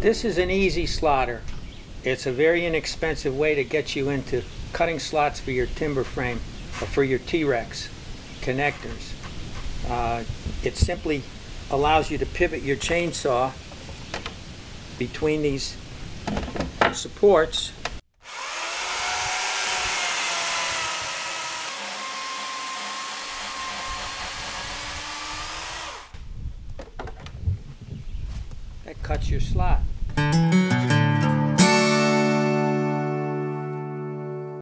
This is an easy slotter. It's a very inexpensive way to get you into cutting slots for your timber frame or for your T-Rex connectors. It simply allows you to pivot your chainsaw between these supports. That cuts your slot.